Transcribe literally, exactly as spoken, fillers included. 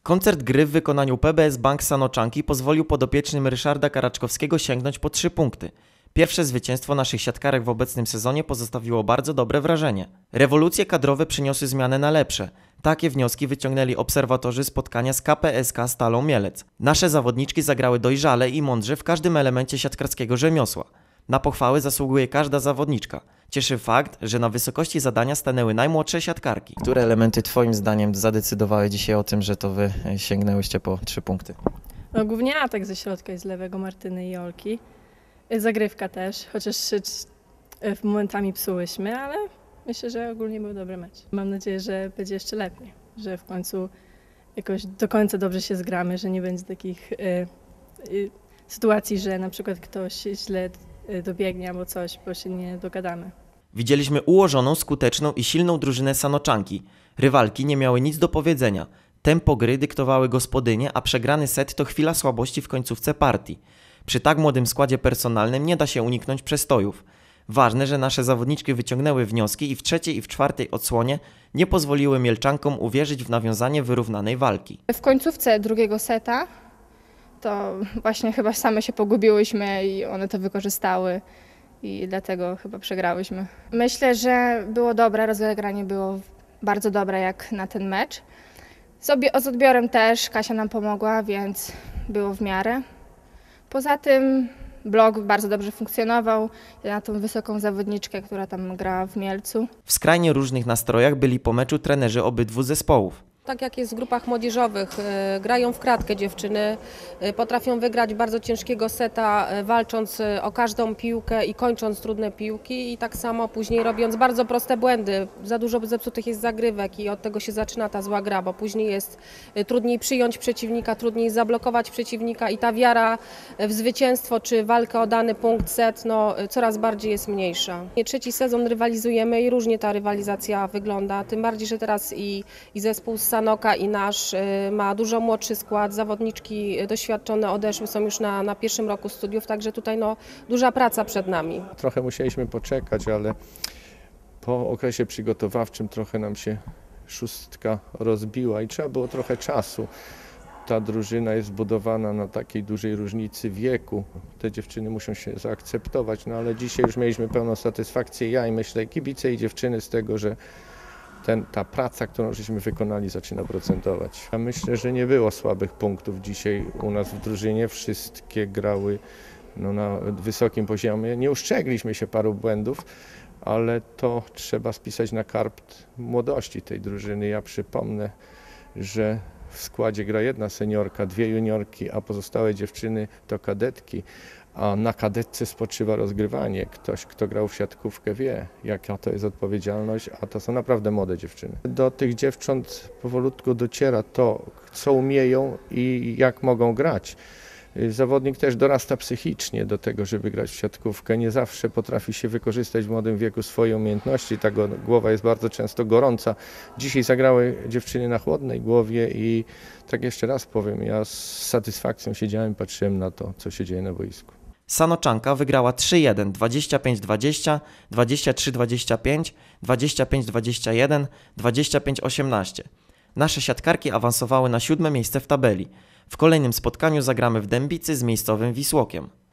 Koncert gry w wykonaniu P B S Bank Sanoczanki pozwolił podopiecznym Ryszarda Karaczkowskiego sięgnąć po trzy punkty. Pierwsze zwycięstwo naszych siatkarek w obecnym sezonie pozostawiło bardzo dobre wrażenie. Rewolucje kadrowe przyniosły zmianę na lepsze. Takie wnioski wyciągnęli obserwatorzy spotkania z K P S K Stalą Mielec. Nasze zawodniczki zagrały dojrzale i mądrze w każdym elemencie siatkarskiego rzemiosła. Na pochwały zasługuje każda zawodniczka. Cieszy fakt, że na wysokości zadania stanęły najmłodsze siatkarki. Które elementy Twoim zdaniem zadecydowały dzisiaj o tym, że to Wy sięgnęłyście po trzy punkty? No, głównie atak ze środka i z lewego Martyny i Olki. Zagrywka też, chociaż momentami psułyśmy, ale myślę, że ogólnie był dobry mecz. Mam nadzieję, że będzie jeszcze lepiej, że w końcu jakoś do końca dobrze się zgramy, że nie będzie takich y, y, sytuacji, że na przykład ktoś źle dobiegnie albo coś, bo się nie dogadamy. Widzieliśmy ułożoną, skuteczną i silną drużynę Sanoczanki. Rywalki nie miały nic do powiedzenia. Tempo gry dyktowały gospodynie, a przegrany set to chwila słabości w końcówce partii. Przy tak młodym składzie personalnym nie da się uniknąć przestojów. Ważne, że nasze zawodniczki wyciągnęły wnioski i w trzeciej i w czwartej odsłonie nie pozwoliły Mielczankom uwierzyć w nawiązanie wyrównanej walki. W końcówce drugiego seta to właśnie chyba same się pogubiłyśmy i one to wykorzystały i dlatego chyba przegrałyśmy. Myślę, że było dobre, rozegranie było bardzo dobre jak na ten mecz. Z, obie- z odbiorem też Kasia nam pomogła, więc było w miarę. Poza tym blok bardzo dobrze funkcjonował na tą wysoką zawodniczkę, która tam grała w Mielcu. W skrajnie różnych nastrojach byli po meczu trenerzy obydwu zespołów. Tak jak jest w grupach młodzieżowych, y, grają w kratkę dziewczyny, y, potrafią wygrać bardzo ciężkiego seta, y, walcząc y, o każdą piłkę i kończąc trudne piłki i tak samo później robiąc bardzo proste błędy. Za dużo zepsutych jest zagrywek i od tego się zaczyna ta zła gra, bo później jest y, trudniej przyjąć przeciwnika, trudniej zablokować przeciwnika i ta wiara w zwycięstwo czy walkę o dany punkt, set no, y, coraz bardziej jest mniejsza. Trzeci sezon rywalizujemy i różnie ta rywalizacja wygląda, tym bardziej, że teraz i, i zespół z Sanoka i nasz ma dużo młodszy skład, zawodniczki doświadczone odeszły, są już na, na pierwszym roku studiów, także tutaj no, duża praca przed nami. Trochę musieliśmy poczekać, ale po okresie przygotowawczym trochę nam się szóstka rozbiła i trzeba było trochę czasu. Ta drużyna jest zbudowana na takiej dużej różnicy wieku. Te dziewczyny muszą się zaakceptować, no ale dzisiaj już mieliśmy pełną satysfakcję, ja i myślę kibice i dziewczyny z tego, że Ten, ta praca, którą żeśmy wykonali, zaczyna procentować. Ja myślę, że nie było słabych punktów dzisiaj u nas w drużynie. Wszystkie grały no, na wysokim poziomie. Nie uszczegliśmy się paru błędów, ale to trzeba spisać na karb młodości tej drużyny. Ja przypomnę, że w składzie gra jedna seniorka, dwie juniorki, a pozostałe dziewczyny to kadetki. A na kadetce spoczywa rozgrywanie. Ktoś, kto grał w siatkówkę, wie, jaka to jest odpowiedzialność, a to są naprawdę młode dziewczyny. Do tych dziewcząt powolutku dociera to, co umieją i jak mogą grać. Zawodnik też dorasta psychicznie do tego, żeby grać w siatkówkę. Nie zawsze potrafi się wykorzystać w młodym wieku swoje umiejętności. Ta głowa jest bardzo często gorąca. Dzisiaj zagrały dziewczyny na chłodnej głowie i tak jeszcze raz powiem, ja z satysfakcją siedziałem i patrzyłem na to, co się dzieje na boisku. Sanoczanka wygrała trzy jeden, dwadzieścia pięć dwadzieścia, dwadzieścia trzy dwadzieścia pięć, dwadzieścia pięć dwadzieścia jeden, dwadzieścia pięć osiemnaście. Nasze siatkarki awansowały na siódme miejsce w tabeli. W kolejnym spotkaniu zagramy w Dębicy z miejscowym Wisłokiem.